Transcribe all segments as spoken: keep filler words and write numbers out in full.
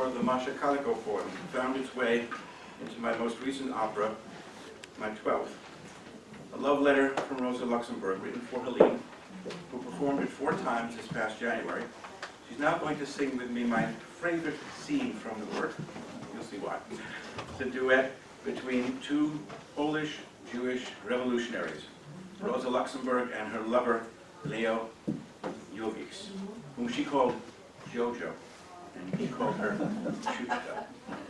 for the Masha Kaliko poem found its way into my most recent opera, my twelfth, A Love Letter from Rosa Luxemburg, written for Helene, who performed it four times this past January. She's now going to sing with me my favorite scene from the work. You'll see why. It's a duet between two Polish Jewish revolutionaries, Rosa Luxemburg and her lover, Leo Jogiches, whom she called Jojo, and he called her Chuchka.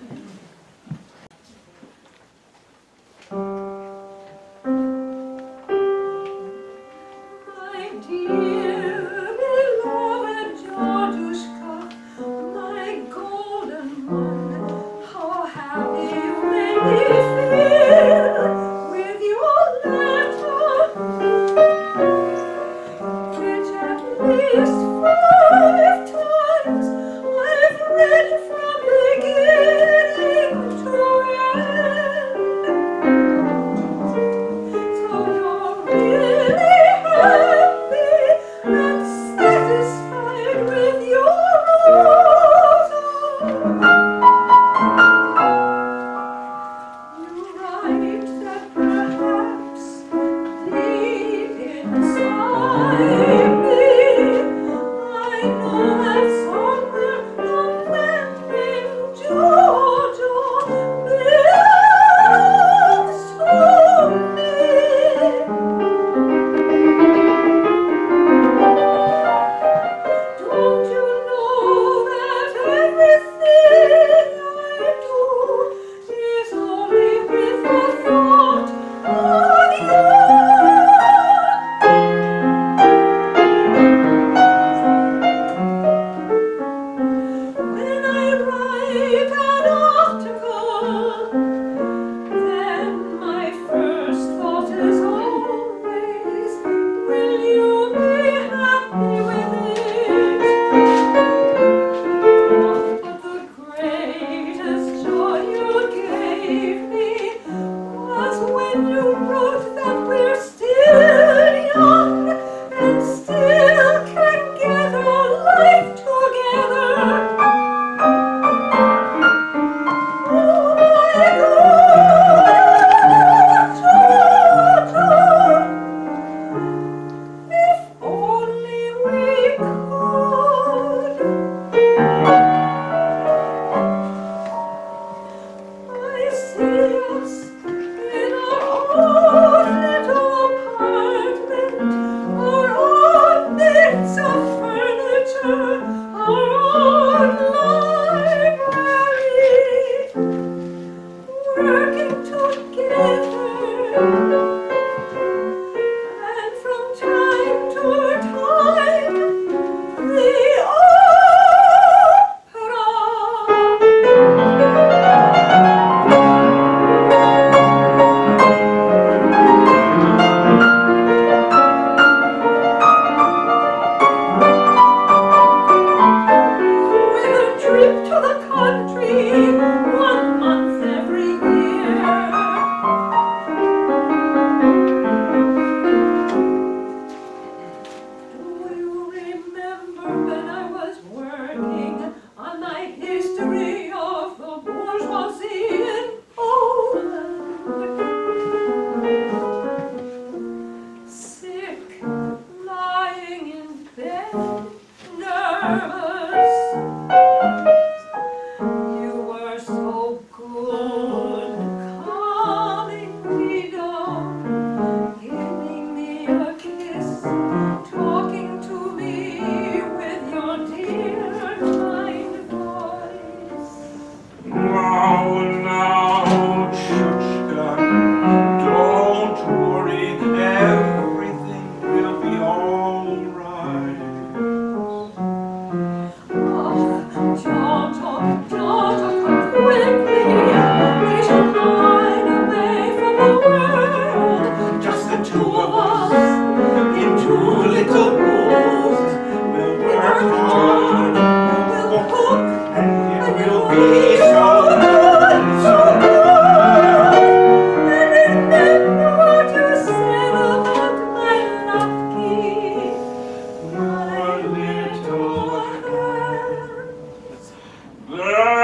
My dear beloved Jogiches, my golden one, how happy you made me feel with your letter, which at least five times I've read from beginning to end. So you're really happy and satisfied with your Rosa. You write that perhaps deep inside me I know that somewhere the memory Jojo belongs to me. Don't you know that everything I do is only with the thought of you? When I write an article, then my first thought is always, will you be happy with it? But the greatest joy you gave me was when you wrote that we're still young and still can get our life together. Oh my God, Jojo, if only we could. I see us in our own little apartment, our own bits of furniture, our own library, working together, and from time to time, the with a trip to the country, one month every year. Do you remember when I was working on my history of the bourgeoisie in Poland? Sick, lying in bed, nervous. You were so good, calming me down, giving me a kiss, talking to me with your dear, kind voice. Now, now, Chuchka, don't worry, everything will be all right. Oh, Jojo, Jojo, come quickly. We shall hide away from the world, just the two of us, in two little rooms. We'll We'll work work hard, hard, we'll cook, and and it it'll will be be so so good, so good. And remember what you said about my lucky, my little hand. There